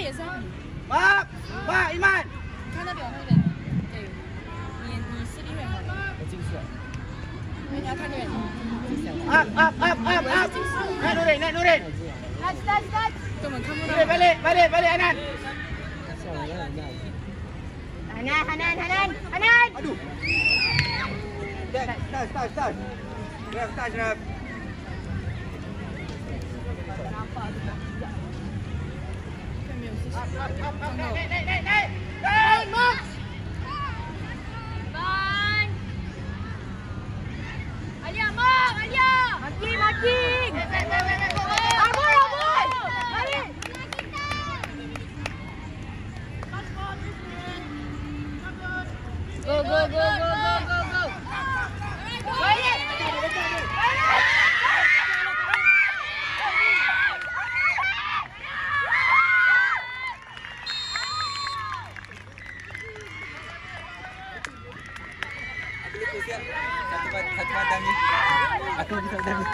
也是啊。 妈，一慢。 看那边，那边。对，你视力会好。 我近视了。 你要看那边。 Up. Naik Nurin. Touch. 根本看不到。 Balik, Anan. Hanan. Aduh. Touch. Ref, touch, Ref. Naik. Bang. Alia. Marking. Abul. Balik. Go. Satu padang ni. Aku bisa padang ni.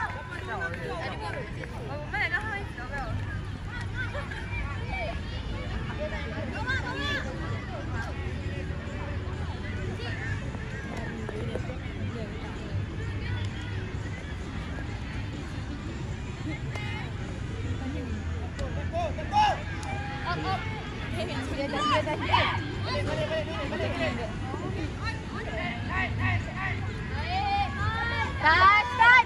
Touch.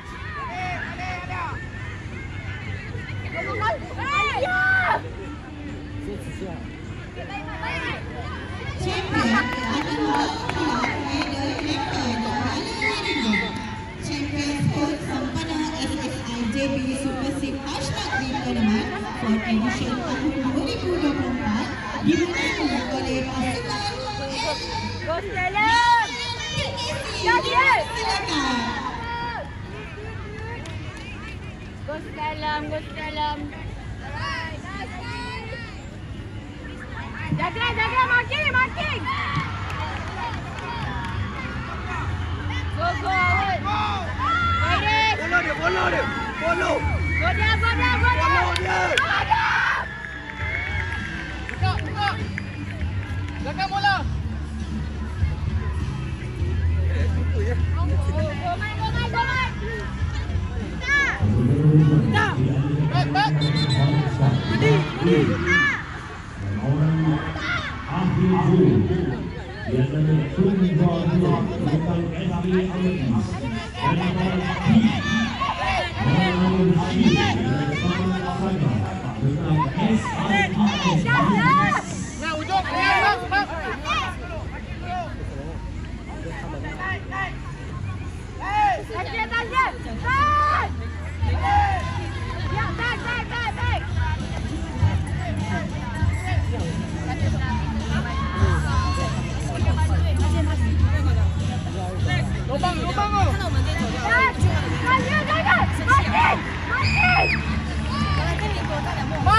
Champion Sport Sampana SSIJB Super 6 #3 Tournament for edition tahun 2024 dimenangkan oleh pasukan Go Stella. Go Stella. Jaga, marking. Go. Follow dia. Go down. Follow dia. Buka. Jaga bola. Go, man. Back. Ready. Nah, ujung. Bang. Lubang. 看到我们这走掉。刚才这里给我大点墨。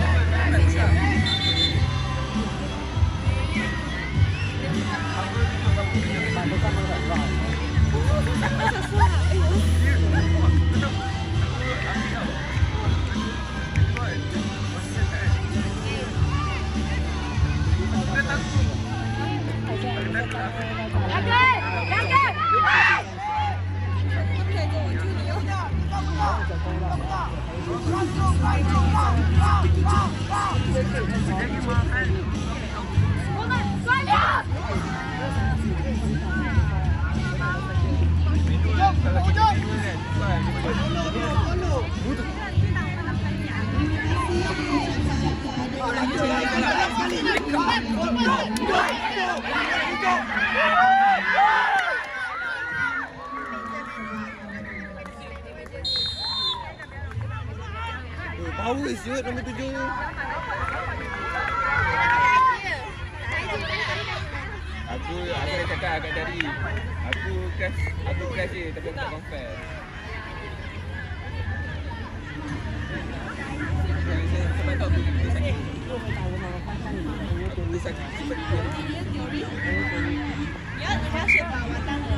Power siut nombor 7 ni. Aku dah cakap agak tadi. Aku crash je tapi tak compare. Sebab tu aku sakit. Aku sakit sebab dia. Ya, 你要学吧，完蛋了。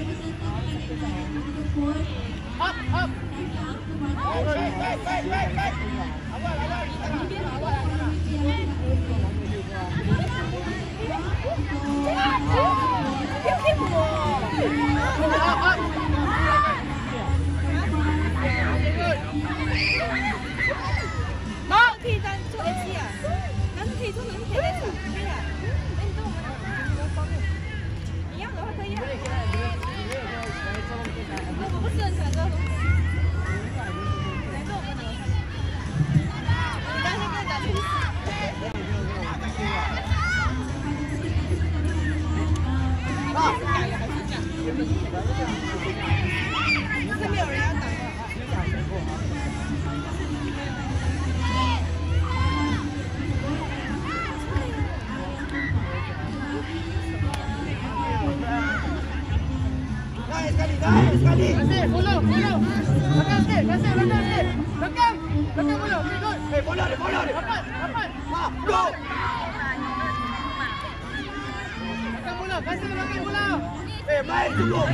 Up. 可以单做 AC 啊，但是可以做成铁类手，可以啊。哎，你跟我们拿方面，一样的话可以啊。我不是很喜欢这个东西。来做我们拿。你当心跟打出去。改了还是这样？那边有人要打了。 Sekali. Follow. Belakang sikit. Belakang follow. Okay, good. Bola dia. Rapat. Go. Belakang bola. Kasih belakang bola. Main cukup.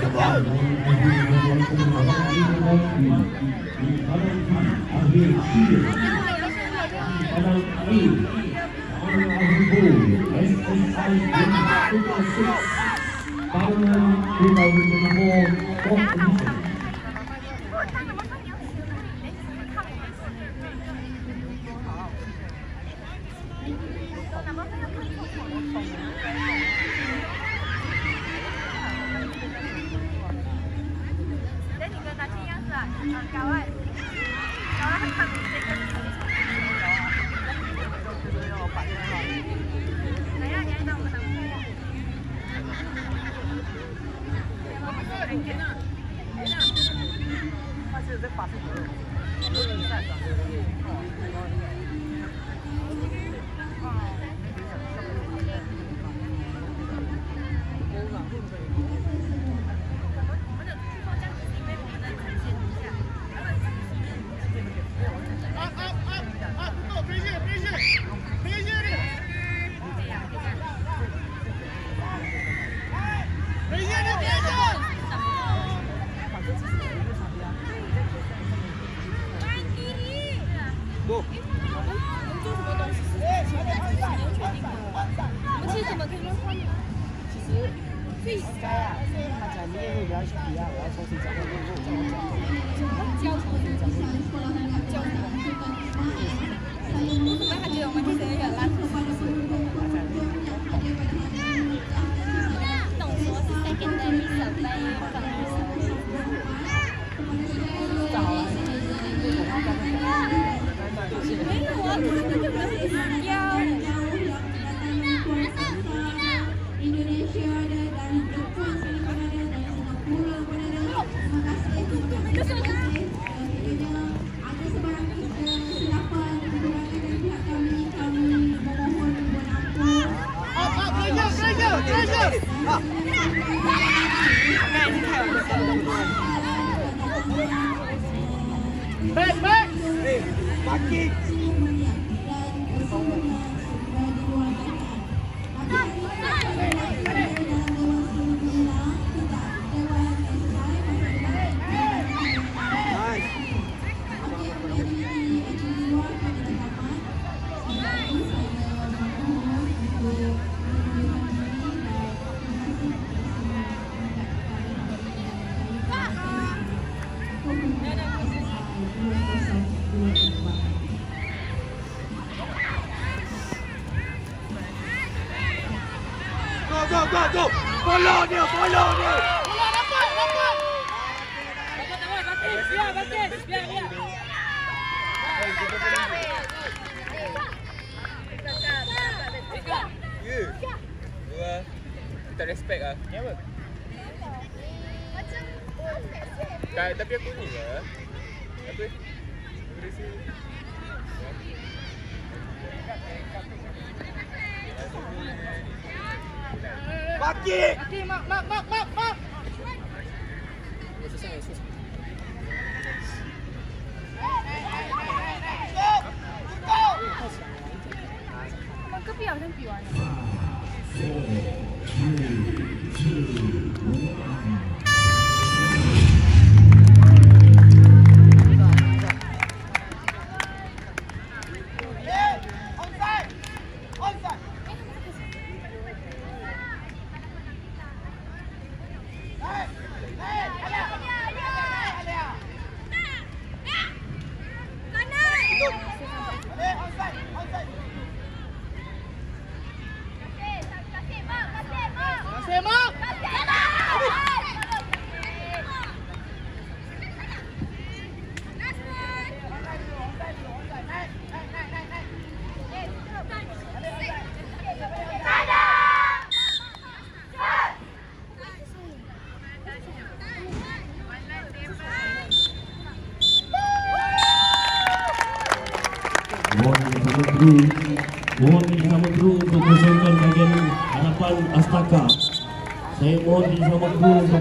Back. Maki. Go. Follow dia. Bola dapat. Biar. Tak respect ah. Ni apa? Tapi aku ni lah. Apa? Maki. Mak. Susah. 隔壁好像比完了。 Kasih, Mak. Mohon disambut dulu untuk kosongkan bagian hadapan Astaka. Saya mohon disambut dulu untuk